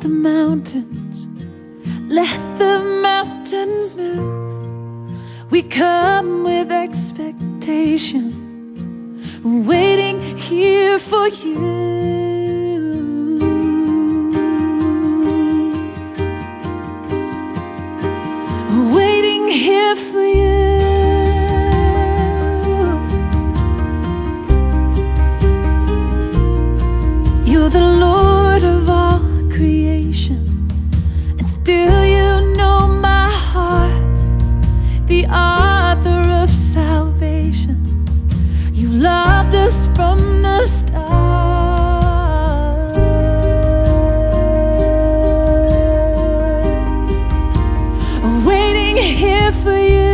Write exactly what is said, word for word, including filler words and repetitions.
the mountains, let the mountains move. We come with expectation, waiting here for you. Waiting here for you. You're the Lord of all creation, and still you know my heart, the author of salvation. You loved us from the start. Waiting here for you.